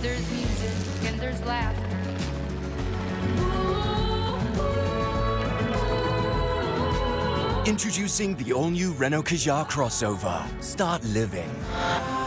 There's music and there's laughter. Introducing the all-new Renault Kadjar crossover. Start living.